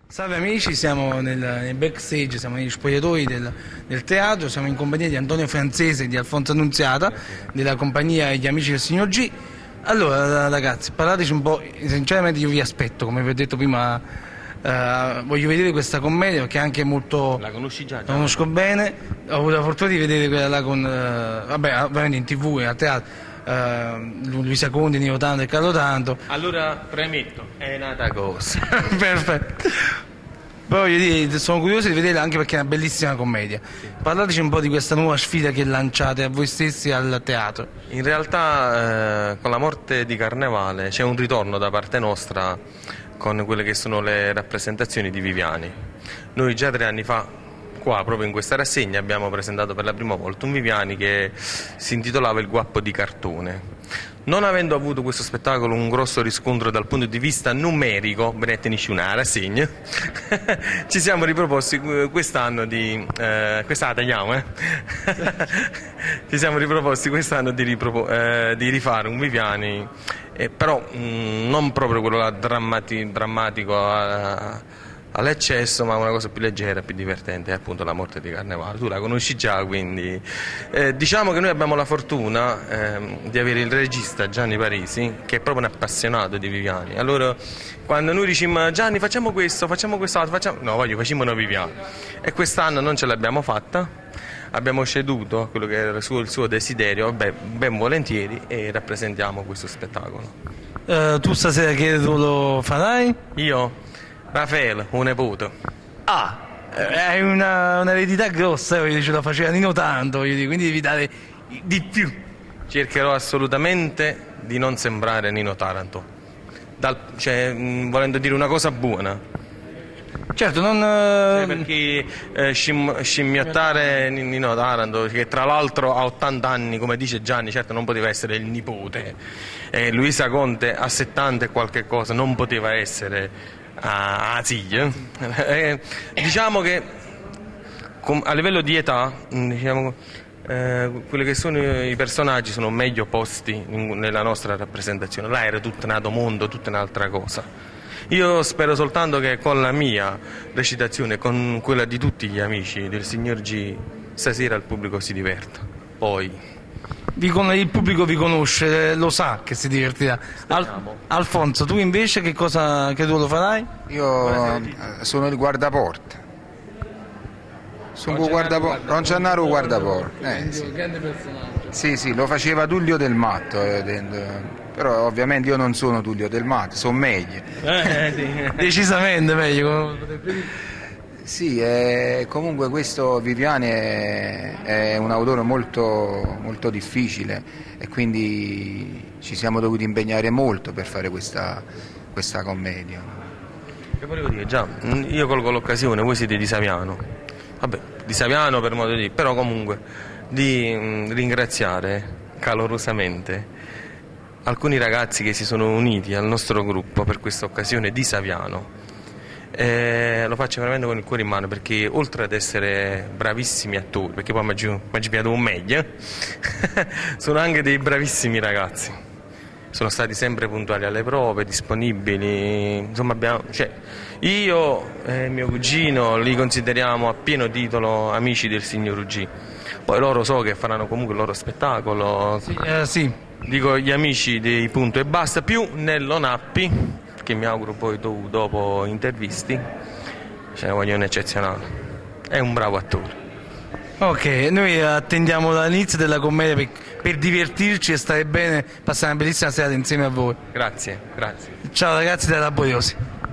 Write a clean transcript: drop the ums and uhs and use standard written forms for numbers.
Salve amici, siamo nel backstage, siamo negli spogliatoi del teatro, siamo in compagnia di Antonio Francese e di Alfonso Annunziata della compagnia Gli Amici del Signor G. Allora ragazzi, parlateci un po', sinceramente io vi aspetto, come vi ho detto prima, voglio vedere questa commedia perché è anche molto... La conosci già? La conosco bene, ho avuto la fortuna di vedere quella là con, vabbè, ovviamente in TV e al teatro, Luisa Conti, Nino Tanto e Carlo Tanto. Allora premetto, è nata cosa. Perfetto. Poi voglio dire, sono curioso di vederla anche perché è una bellissima commedia. Parlateci un po' di questa nuova sfida che lanciate a voi stessi al teatro. In realtà con la morte di Carnevale c'è un ritorno da parte nostra con quelle che sono le rappresentazioni di Viviani. Noi già 3 anni fa, qua proprio in questa rassegna, abbiamo presentato per la prima volta un Viviani che si intitolava Il guappo di cartone. Non avendo avuto questo spettacolo un grosso riscontro dal punto di vista numerico, benettenici una rassegna, ci siamo riproposti quest'anno di... questa tagliamo, ci siamo riproposti quest'anno di rifare un Viviani, però non proprio quello là drammatico all'eccesso, ma una cosa più leggera, più divertente, è appunto la morte di Carnevale. Tu la conosci già, quindi diciamo che noi abbiamo la fortuna di avere il regista Gianni Parisi, che è proprio un appassionato di Viviani. Allora quando noi diciamo Gianni facciamo questo, facciamo quest'altro, no, facciamo una Viviani, e quest'anno non ce l'abbiamo fatta, abbiamo ceduto a quello che era il suo desiderio, ben volentieri, e rappresentiamo questo spettacolo. Tu stasera che ruolo farai? Io? Raffaele, un nipote. Hai un'eredità grossa, ce la faceva Nino Tanto, quindi devi dare di più. Cercherò assolutamente di non sembrare Nino Taranto, volendo dire una cosa buona. Certo, non... perché scimmiottare Nino Taranto, che tra l'altro ha 80 anni, come dice Gianni, certo non poteva essere il nipote. Luisa Conte ha 70 e qualche cosa, non poteva essere a Ziglia. Diciamo che a livello di età, diciamo, quelli che sono i personaggi sono meglio posti nella nostra rappresentazione. Là era tutto un altro mondo, tutta un'altra cosa. Io spero soltanto che con la mia recitazione, con quella di tutti gli amici del Signor G, stasera il pubblico si diverta. Poi il pubblico vi conosce, lo sa che si divertirà. Alfonso, tu invece che ruolo farai? Io sono il guardaporta. Sono Ron Gennaro guardaporta. Sì. Grande personaggio. Sì, lo faceva Tullio Del Matto, però ovviamente io non sono Tullio Del Matto, sono meglio. Sì. Decisamente meglio. Sì, comunque questo Viviani è un autore molto, molto difficile e quindi ci siamo dovuti impegnare molto per fare questa commedia. Che volevo dire, già, io colgo l'occasione, voi siete di Saviano, vabbè, di Saviano per modo di dire, però comunque di ringraziare calorosamente alcuni ragazzi che si sono uniti al nostro gruppo per questa occasione di Saviano. Lo faccio veramente con il cuore in mano, perché oltre ad essere bravissimi attori, perché poi mi ci piace un meglio, sono anche dei bravissimi ragazzi, sono stati sempre puntuali alle prove, disponibili, insomma io e mio cugino li consideriamo a pieno titolo amici del Signor G. Poi loro so che faranno comunque il loro spettacolo, sì. Dico gli amici dei Punto e Basta, più Nello Nappi, che mi auguro poi dopo intervisti, ce ne voglio un eccezionale, è un bravo attore. Ok, noi attendiamo dall'inizio della commedia per divertirci e stare bene, passare una bellissima serata insieme a voi. Grazie. Ciao ragazzi della Laboriosi.